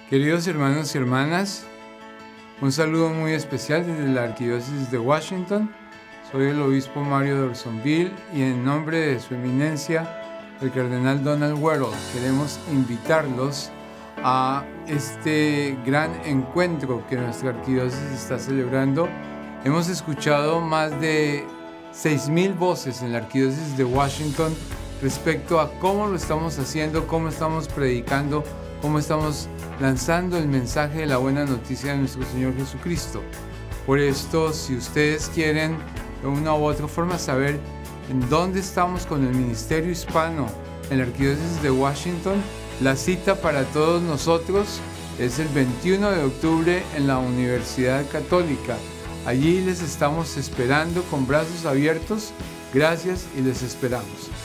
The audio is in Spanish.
Queridos hermanos y hermanas, un saludo muy especial desde la Arquidiócesis de Washington. Soy el obispo Mario Dorsonville y en nombre de su eminencia, el cardenal Donald Weddle, queremos invitarlos a este gran encuentro que nuestra arquidiócesis está celebrando. Hemos escuchado más de 6,000 voces en la arquidiócesis de Washington respecto a cómo lo estamos haciendo, cómo estamos predicando, cómo estamos lanzando el mensaje de la buena noticia de nuestro Señor Jesucristo. Por esto, si ustedes quieren de una u otra forma saber en dónde estamos con el ministerio hispano en la arquidiócesis de Washington, la cita para todos nosotros es el 21 de octubre en la Universidad Católica. Allí les estamos esperando con brazos abiertos. Gracias y les esperamos.